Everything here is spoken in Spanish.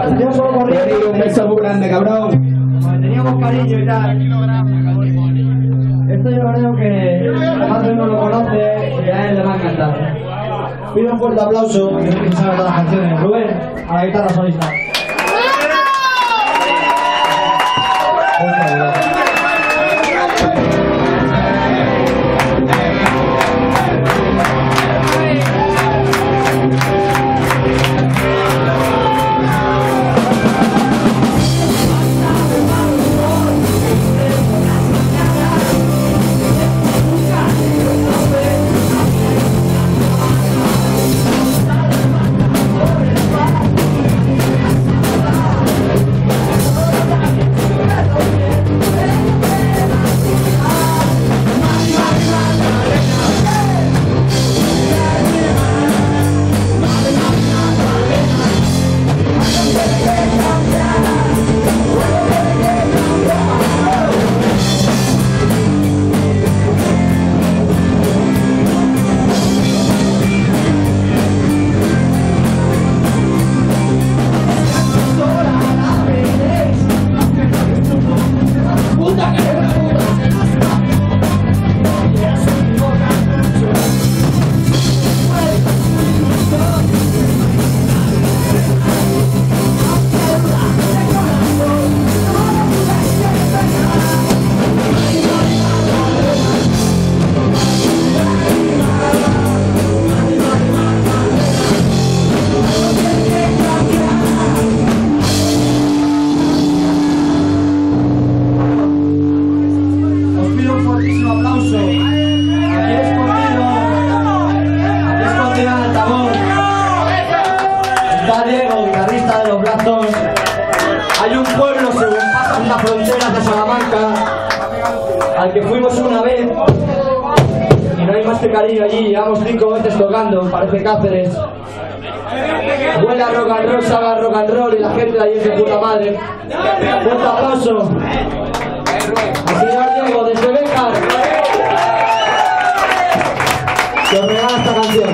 Yo solo corría. Un beso muy grande, cabrón. Teníamos cariño y tal. Esto yo creo que más de uno lo conoce y a él le va a encantar. Pido un fuerte aplauso, que no sabe todas las canciones. Rubén, a la guitarra solista. Hay un pueblo según pasan las fronteras de Salamanca al que fuimos una vez y no hay más que cariño allí. Llevamos 5 veces tocando, parece Cáceres. Huele a rock and roll, sabe a rock and roll y la gente de allí es de puta madre. Fuerte aplauso al señor Diego desde Béjar, que os regala esta canción.